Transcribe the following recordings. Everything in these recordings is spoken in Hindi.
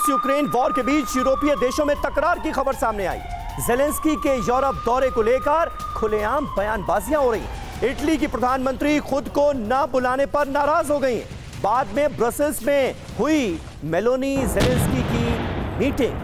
रूस यूक्रेन वॉर के बीच यूरोपीय देशों में तकरार की खबर सामने आई। ज़ेलेंस्की के यूरोप दौरे को लेकर खुलेआम बयानबाजियां हो रही। इटली की प्रधानमंत्री खुद को न बुलाने पर नाराज हो गई। बाद में ब्रसेल्स में हुई मेलोनी ज़ेलेंस्की की मीटिंग।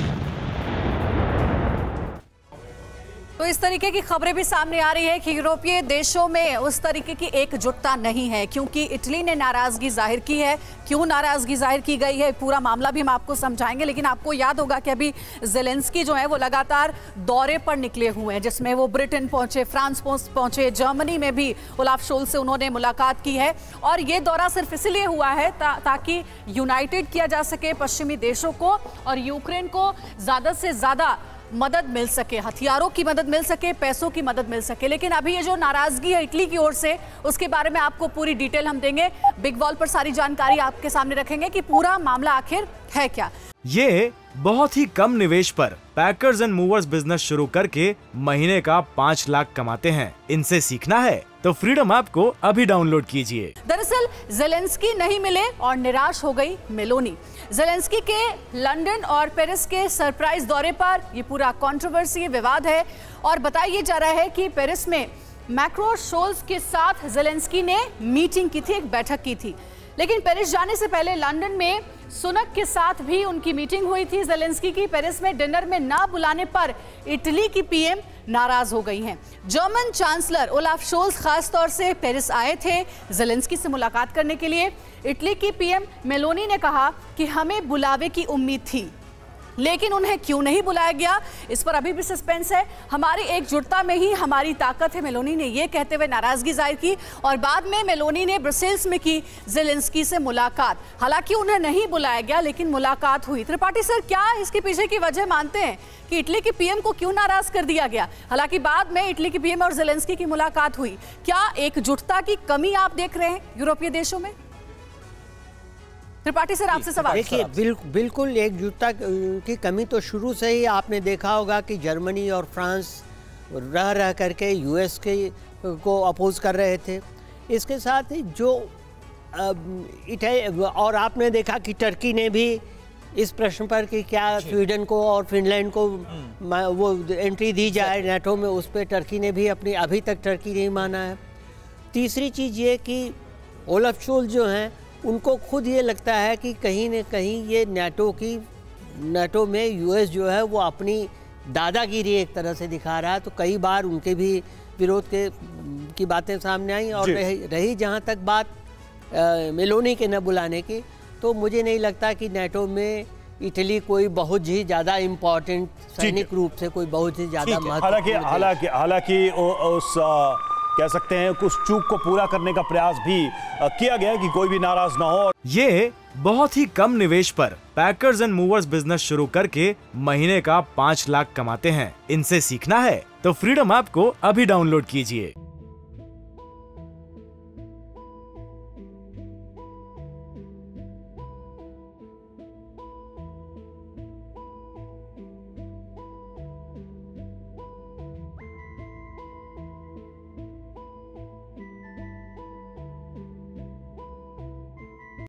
तो इस तरीके की खबरें भी सामने आ रही है कि यूरोपीय देशों में उस तरीके की एकजुटता नहीं है, क्योंकि इटली ने नाराजगी जाहिर की है। क्यों नाराजगी जाहिर की गई है, पूरा मामला भी हम आपको समझाएंगे। लेकिन आपको याद होगा कि अभी ज़ेलेंस्की जो है वो लगातार दौरे पर निकले हुए हैं, जिसमें वो ब्रिटेन पहुंचे, फ्रांस पहुंचे, जर्मनी में भी ओलाफ शोल्ज से उन्होंने मुलाकात की है। और ये दौरा सिर्फ इसलिए हुआ है ताकि यूनाइटेड किया जा सके पश्चिमी देशों को और यूक्रेन को ज़्यादा से ज़्यादा मदद मिल सके, हथियारों की मदद मिल सके, पैसों की मदद मिल सके। लेकिन अभी ये जो नाराजगी है इटली की ओर से, उसके बारे में आपको पूरी डिटेल हम देंगे। बिग वॉल पर सारी जानकारी आपके सामने रखेंगे कि पूरा मामला आखिर है क्या। ये बहुत ही कम निवेश पर पैकर्स एंड मूवर्स बिजनेस शुरू करके महीने का 5 लाख कमाते हैं। इनसे सीखना है तो फ्रीडम ऐप को अभी डाउनलोड कीजिए। दरअसल ज़ेलेंस्की नहीं मिले और निराश हो गई मेलोनी। ज़ेलेंस्की के लंदन और पेरिस के सरप्राइज दौरे पर ये पूरा कंट्रोवर्सी, विवाद है। और बताया जा रहा है कि पेरिस में मैक्रो शोल्ज के साथ ज़ेलेंस्की ने मीटिंग की थी, एक बैठक की थी। लेकिन पेरिस जाने से पहले लंदन में सुनक के साथ भी उनकी मीटिंग हुई थी ज़ेलेंस्की की। पेरिस में डिनर में ना बुलाने पर इटली की पीएम नाराज हो गई हैं। जर्मन चांसलर ओलाफ शोल्ज खास तौर से पेरिस आए थे ज़ेलेंस्की से मुलाकात करने के लिए। इटली की पीएम मेलोनी ने कहा कि हमें बुलावे की उम्मीद थी, लेकिन उन्हें क्यों नहीं बुलाया गया, इस पर अभी भी सस्पेंस है। हमारी एकजुटता में ही हमारी ताकत है, मेलोनी ने यह कहते हुए नाराजगी जाहिर की। और बाद में मेलोनी ने ब्रसेल्स में की ज़ेलेंस्की से मुलाकात। हालांकि उन्हें नहीं बुलाया गया, लेकिन मुलाकात हुई। त्रिपाठी सर, क्या इसके पीछे की वजह मानते हैं कि इटली की पीएम को क्यों नाराज कर दिया गया? हालांकि बाद में इटली की पीएम और ज़ेलेंस्की की मुलाकात हुई। क्या एकजुटता की कमी आप देख रहे हैं यूरोपीय देशों में? त्रिपाठी सर, आपसे सवाल। देखिए, बिल्कुल एकजुटता की कमी तो शुरू से ही आपने देखा होगा कि जर्मनी और फ्रांस रह करके यूएस को अपोज कर रहे थे। इसके साथ ही जो और आपने देखा कि टर्की ने भी इस प्रश्न पर कि क्या स्वीडन को और फिनलैंड को वो एंट्री दी जाए नेटो में, उस पर टर्की ने भी अभी तक टर्की नहीं माना है। तीसरी चीज़ ये कि ओलाफ शोल्ज जो हैं उनको खुद ये लगता है कि कहीं न कहीं ये नेटो में यूएस जो है वो अपनी दादागिरी एक तरह से दिखा रहा है। तो कई बार उनके भी विरोध की बातें सामने आई। और रही जहाँ तक बात मेलोनी के न बुलाने की, तो मुझे नहीं लगता कि नेटो में इटली कोई बहुत ही ज़्यादा इम्पोर्टेंट सैनिक रूप से कोई बहुत ही ज़्यादा महत्वपूर्ण, हालांकि उस कह सकते हैं उस चूक को पूरा करने का प्रयास भी किया गया कि कोई भी नाराज ना हो। ये बहुत ही कम निवेश पर पैकर्स एंड मूवर्स बिजनेस शुरू करके महीने का 5 लाख कमाते हैं। इनसे सीखना है तो फ्रीडम ऐप को अभी डाउनलोड कीजिए।